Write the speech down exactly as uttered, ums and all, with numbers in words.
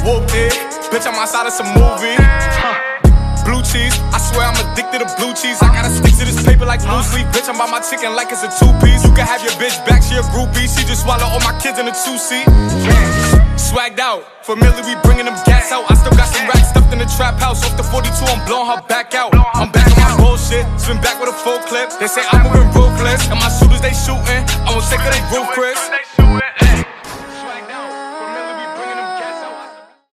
whooped it. Bitch, I'm outside of some movie. Blue cheese, I swear I'm addicted to blue cheese. I gotta stick to this paper like blue sleep. Bitch, I'm by my chicken like it's a two-piece. You can have your bitch back, she a groupie. She just swallow all my kids in a two-seat. Swagged out, familiar, we bringing them gas out. I still got some racks stuffed in the trap house. Off the forty-two, I'm blowing her back out. I'm back on my bullshit, spin back with a full clip. They say I'm moving ruthless, and my shooters, they shooting. I won't take her, they roof, Chris.